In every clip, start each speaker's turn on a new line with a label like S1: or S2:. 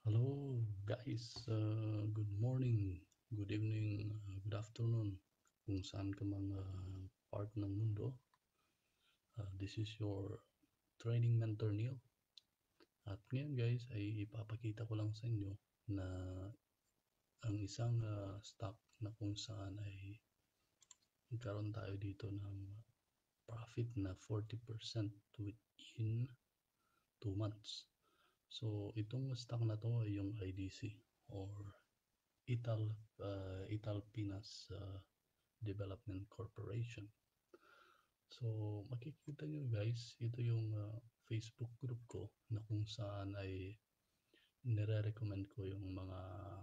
S1: Hello guys, good morning, good evening, good afternoon kung saan ka mang part ng mundo. This is your training mentor Neil. At ngayon guys ay ipapakita ko lang sa inyo na ang isang stock na kung saan ay nagkaroon tayo dito ng profit na 40% within 2 months. So itong stock na to ay yung IDC or Italpinas Development Corporation. So makikita nyo guys, ito yung Facebook group ko na kung saan ay nire-recommend ko yung mga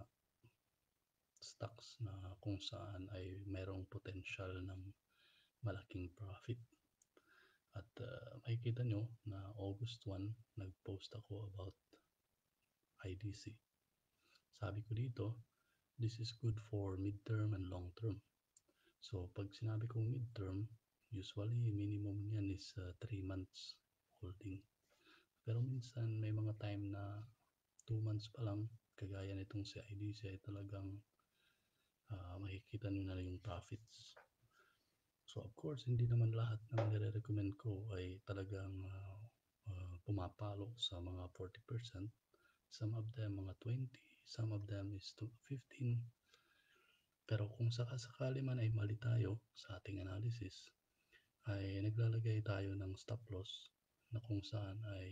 S1: stocks na kung saan ay merong potential ng malaking profit. At makikita nyo na August 1, nag-post ako about IDC. Sabi ko dito, this is good for midterm and long term. So pag sinabi kong midterm, usually minimum niyan is 3 months holding. Pero minsan may mga time na 2 months pa lang, kagaya nitong si IDC ay talagang makikita nyo na yung profits. So of course, hindi naman lahat ng nire-recommend ko ay talagang pumapalo sa mga 40%. Some of them mga 20, some of them is to 15. Pero kung sakasakali man ay mali tayo sa ating analysis, ay naglalagay tayo ng stop loss na kung saan ay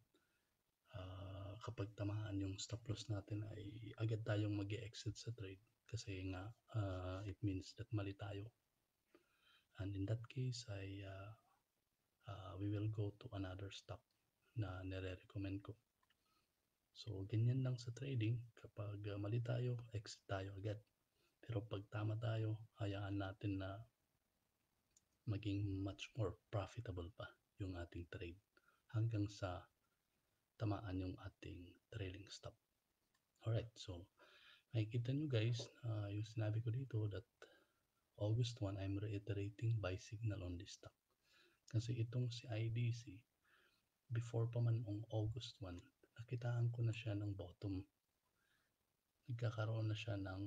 S1: kapag tamaan yung stop loss natin ay agad tayong mag-exit sa trade kasi nga it means that mali tayo. And in that case ay we will go to another stock na nire-recommend ko. So ganyan lang sa trading, kapag mali tayo, exit tayo agad. Pero pag tama tayo, hayaan natin na maging much more profitable pa yung ating trade hanggang sa tamaan yung ating trailing stop. Alright, so makikita nyo guys, yung sinabi ko dito that August 1, I'm reiterating buy signal on this stock. Kasi itong si IDC, before pa man ang August 1, nakitaan ko na siya ng bottom. Nagkakaroon na siya ng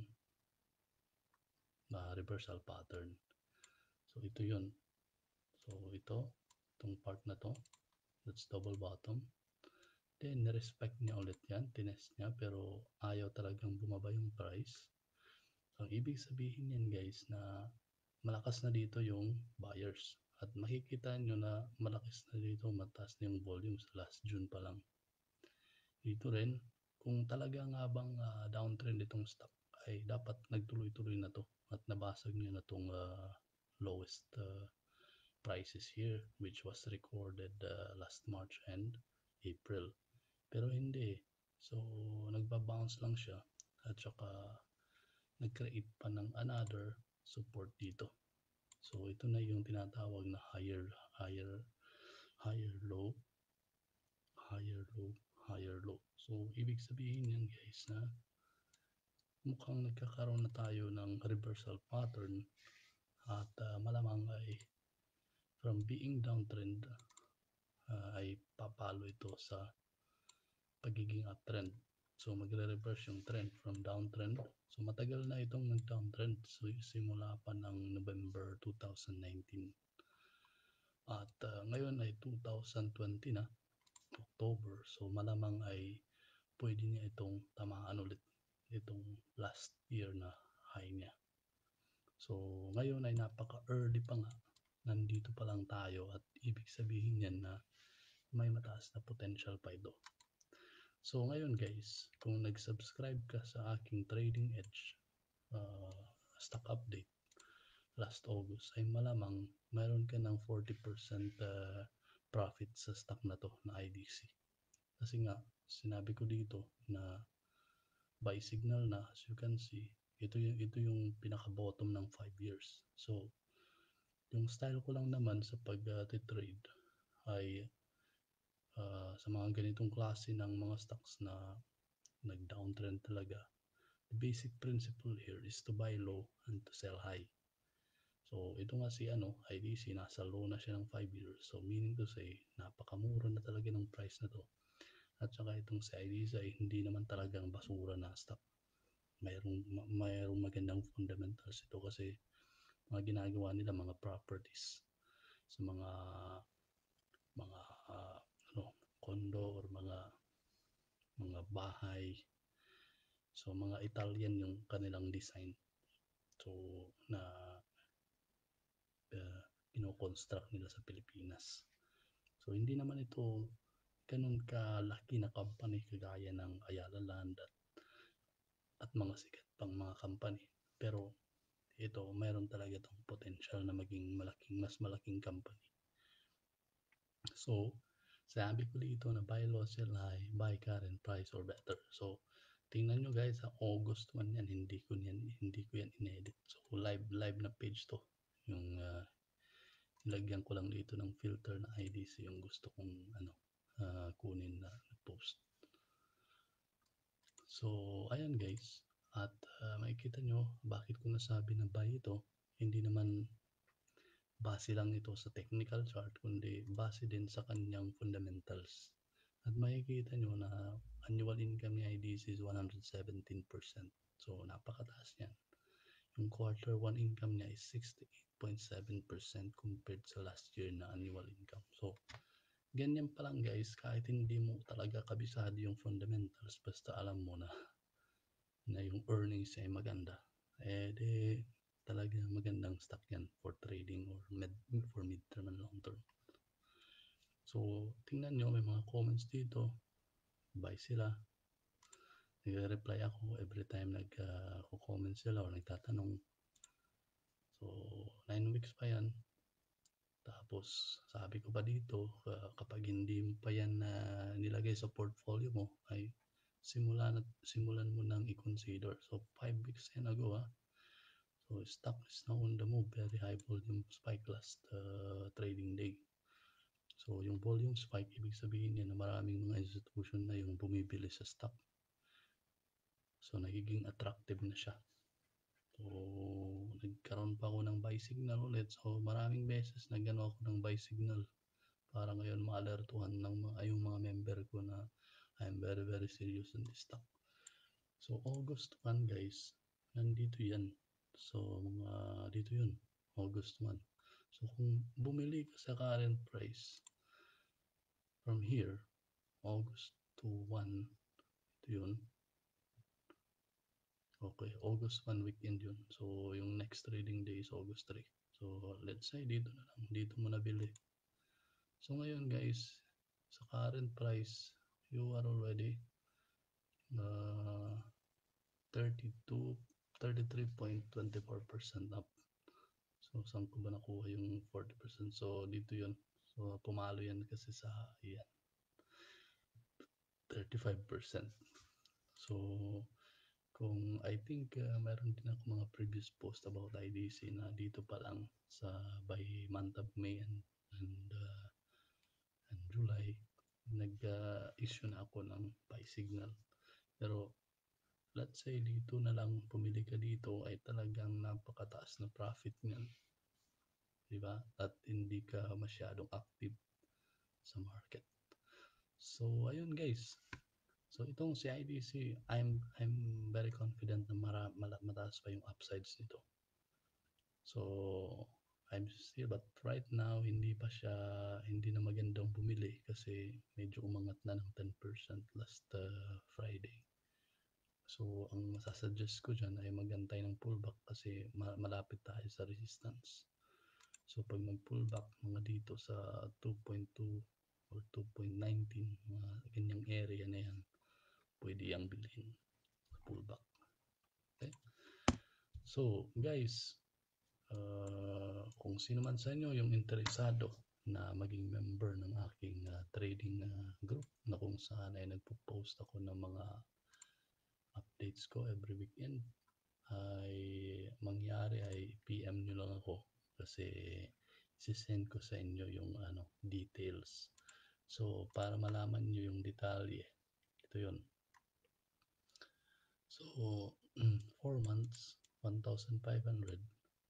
S1: reversal pattern. So ito yun. So itong part na to, that's double bottom. Then nirespect niya ulit yan, tinest niya, pero ayaw talagang bumaba yung price. So ibig sabihin yan guys na malakas na dito yung buyers. At makikita nyo na malakas na dito, mataas na yung volume sa last June pa lang. Dito rin, kung talagang habang downtrend itong stock, ay dapat nagtuloy-tuloy na to at nabasag nyo na itong lowest prices here, which was recorded last March and April. Pero hindi. So nagbabounce lang siya at saka nag-create pa ng another support dito. So ito na yung tinatawag na higher low, higher low, higher low. So ibig sabihin yan guys na mukhang nagkakaroon na tayo ng reversal pattern at malamang ay from being downtrend ay papalo ito sa pagiging uptrend. So magre-reverse yung trend from downtrend. So matagal na itong nag-downtrend. So simula pa ng November 2019. At ngayon ay 2020 na, October. So malamang ay pwede niya itong tamaan ulit itong last year na high niya. So ngayon ay napaka-early pa nga. Nandito pa lang tayo at ibig sabihin yan na may mataas na potential pa ito. So ngayon guys, kung nag-subscribe ka sa aking Trading Edge stock update last August, ay malamang mayroon ka ng 40% profit sa stock na to na IDC. Kasi nga, sinabi ko dito na buy signal na, as you can see, ito yung pinaka-bottom ng 5 years. So, yung style ko lang naman sa pag-trade ay sa mga ganitong klase ng mga stocks na nag-downtrend talaga, the basic principle here is to buy low and to sell high. So ito nga si IDC, nasa low na siya ng 5 years. So meaning to say, napakamura na talaga ng price na to. At saka itong si IDC ay hindi naman talagang basura na stock. Mayroong magandang fundamentals ito kasi mga ginagawa nila mga properties sa mga ano, condo or mga bahay. So mga Italian yung kanilang design. So na uh, kino-construct nila sa Pilipinas. So hindi naman ito ganun kalaki na company kagaya ng Ayala Land at mga sikat pang mga company. Pero ito, mayroon talaga itong potential na maging mas malaking company. So, sabi ko dito na buy low, sell high, buy current price or better. So, tingnan nyo guys, sa August 1 yan, hindi ko yan inedit. So, live na page to. Yung nilagyan ko lang dito ng filter na IDC yung gusto kong kunin na post. So, ayan guys. At makikita nyo, bakit ko nasabi na buy ito, hindi naman base lang ito sa technical chart, kundi base din sa kanyang fundamentals. At makikita nyo na annual income ni IDC is 117%. So, napakataas yan. Yung quarter 1 income niya is 68.7% compared sa last year na annual income. So, ganyan pa lang guys, kahit hindi mo talaga kabisado yung fundamentals, basta alam mo na yung earnings ay maganda, di talaga magandang stock yan for trading or for mid-term and long-term. So, tingnan nyo, may mga comments dito. Buy sila. Nag-reply ako every time nag-comment sila or nagtatanong. So, 9 weeks pa yan. Tapos, sabi ko pa dito, kapag hindi mo pa yan nilagay sa portfolio mo, ay simulan mo nang i-consider. So, 5 weeks yan ago So, stock is now on the move. Very high volume spike last trading day. So, yung volume spike, ibig sabihin yan na maraming mga institution na yung bumibili sa stock. So, nagiging attractive na siya. So, nagkaroon pa ako ng buy signal ulit. So, maraming beses nagano ako ng buy signal para ngayon maalertuhan ng yung mga member ko na I'm very very serious in this stock. So, August 1 guys, nandito yan. So, dito yun, August 1. So, kung bumili ka sa current price from here, August to 1, ito yun. Okay, August 1 weekend yun. So, yung next trading day is August 3. So, let's say dito na lang, dito mo nabili. So, ngayon guys, sa current price, you are already 33.24% up. So, saan ko ba nakuha yung 40%? So, dito yun. So, pumalo yan kasi sa, yan, 35%. So, kung I think meron din ako mga previous post about IDC na dito pa lang sa by month of May and July, nag-issue na ako ng buy signal. Pero, let's say dito na lang pumili ka dito ay talagang napakataas na profit niyan. Diba? At hindi ka masyadong active sa market. So, ayun guys. So, itong si IDC, I'm very confident na mataas pa yung upsides nito. So, I'm still, but right now, hindi na magandang bumili kasi medyo umangat na ng 10% last Friday. So, ang masasuggest ko dyan ay magantay ng pullback kasi malapit tayo sa resistance. So, pag mag-pullback, mga dito sa 2.2 or 2.19, mga ganyang area na yan, pwede yang bilhin pullback. Okay? So, guys, kung sino man sa inyo yung interesado na maging member ng aking trading group na kung saan ay nagpo-post ako ng mga updates ko every weekend, ay mangyari ay PM nyo lang ako kasi sisend ko sa inyo yung details. So, para malaman nyo yung detalye, ito yun. So, 4 months, 1,500,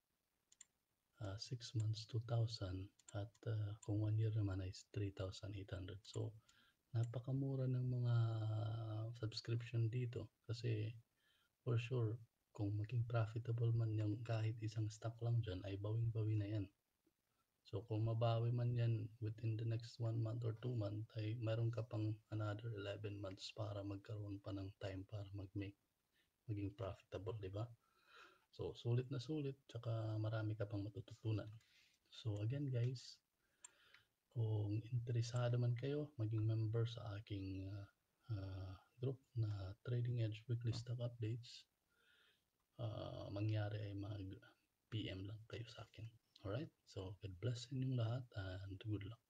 S1: 6 months, 2,000, at kung 1 year naman is 3,800. So, napakamura ng mga subscription dito kasi for sure kung maging profitable man yung kahit isang stock lang dyan ay bawing-bawi na yan. So kung mabawi man yan within the next 1 month or 2 month ay meron ka pang another 11 months para magkaroon pa ng time para maging profitable, di ba? So sulit na sulit, tsaka marami ka pang matututunan. So again guys, kung interesado man kayo maging member sa aking group na Trading Edge Weekly Stock Updates, mangyari ay mag PM lang kayo sa akin. Alright? So God bless inyong lahat and good luck.